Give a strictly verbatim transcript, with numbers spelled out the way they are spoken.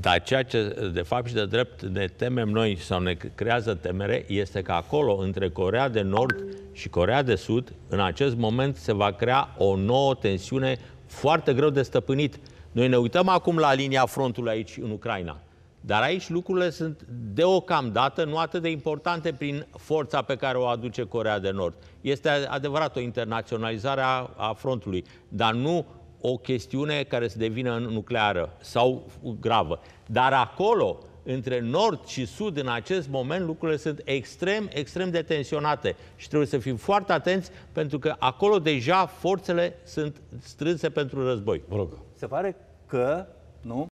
Dar ceea ce, de fapt și de drept, ne temem noi sau ne creează temere este că acolo, între Coreea de Nord și Coreea de Sud, în acest moment se va crea o nouă tensiune foarte greu de stăpânit. Noi ne uităm acum la linia frontului aici, în Ucraina. Dar aici lucrurile sunt deocamdată nu atât de importante prin forța pe care o aduce Coreea de Nord. Este adevărat o internaționalizare a, a frontului, dar nu o chestiune care să devină nucleară sau gravă. Dar acolo, între nord și sud, în acest moment, lucrurile sunt extrem, extrem de tensionate. Și trebuie să fim foarte atenți, pentru că acolo deja forțele sunt strânse pentru război. Vă rog. Se pare că, nu?